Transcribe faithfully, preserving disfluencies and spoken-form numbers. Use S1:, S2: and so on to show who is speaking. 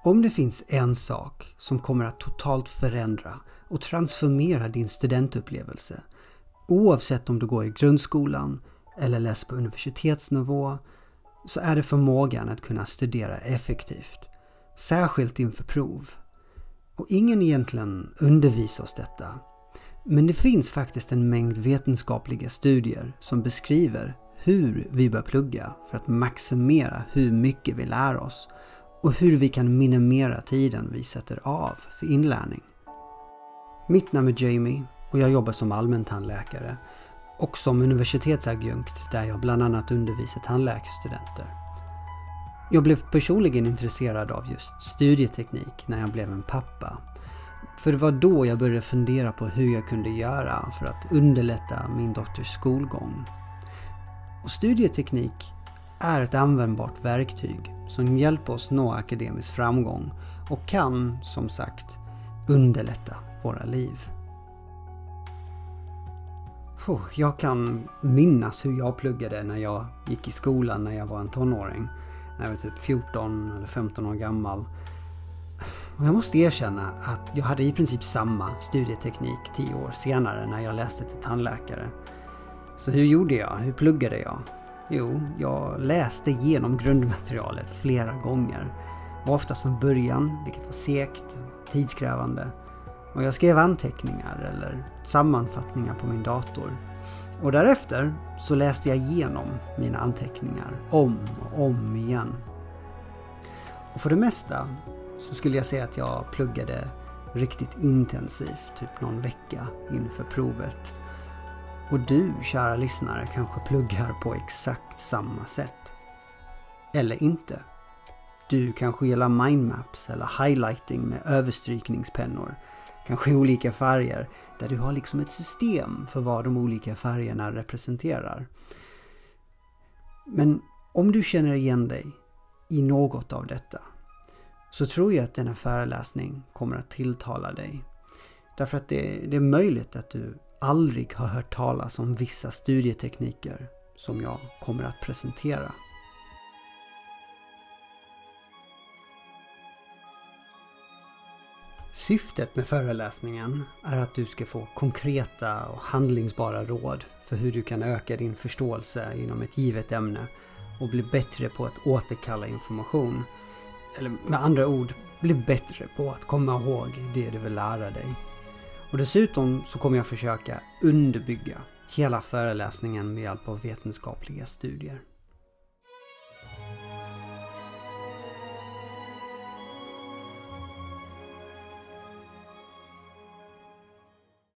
S1: Om det finns en sak som kommer att totalt förändra och transformera din studentupplevelse, oavsett om du går i grundskolan eller läser på universitetsnivå, så är det förmågan att kunna studera effektivt, särskilt inför prov. Och ingen egentligen undervisar oss detta. Men det finns faktiskt en mängd vetenskapliga studier som beskriver hur vi bör plugga för att maximera hur mycket vi lär oss och hur vi kan minimera tiden vi sätter av för inlärning. Mitt namn är Jamie och jag jobbar som allmäntandläkare och som universitetsadjunkt där jag bland annat undervisar tandläkarstudenter. Jag blev personligen intresserad av just studieteknik när jag blev en pappa. För det var då jag började fundera på hur jag kunde göra för att underlätta min dotters skolgång. Och studieteknik är ett användbart verktyg som hjälper oss nå akademisk framgång och kan, som sagt, underlätta våra liv. Jag kan minnas hur jag pluggade när jag gick i skolan när jag var en tonåring. När jag var typ fjorton eller femton år gammal. Och jag måste erkänna att jag hade i princip samma studieteknik tio år senare när jag läste till tandläkare. Så hur gjorde jag? Hur pluggade jag? Jo, jag läste igenom grundmaterialet flera gånger. Och oftast från början, vilket var segt, tidskrävande. Och jag skrev anteckningar eller sammanfattningar på min dator. Och därefter så läste jag igenom mina anteckningar om och om igen. Och för det mesta så skulle jag säga att jag pluggade riktigt intensivt, typ någon vecka inför provet. Och du, kära lyssnare, kanske pluggar på exakt samma sätt. Eller inte. Du kanske gillar mindmaps eller highlighting med överstrykningspennor. Kanske i olika färger där du har liksom ett system för vad de olika färgerna representerar. Men om du känner igen dig i något av detta så tror jag att denna föreläsning kommer att tilltala dig. Därför att det, det är möjligt att du aldrig har hört talas om vissa studietekniker som jag kommer att presentera. Syftet med föreläsningen är att du ska få konkreta och handlingsbara råd för hur du kan öka din förståelse inom ett givet ämne och bli bättre på att återkalla information. Eller med andra ord, bli bättre på att komma ihåg det du vill lära dig. Och dessutom så kommer jag försöka underbygga hela föreläsningen med hjälp av vetenskapliga studier.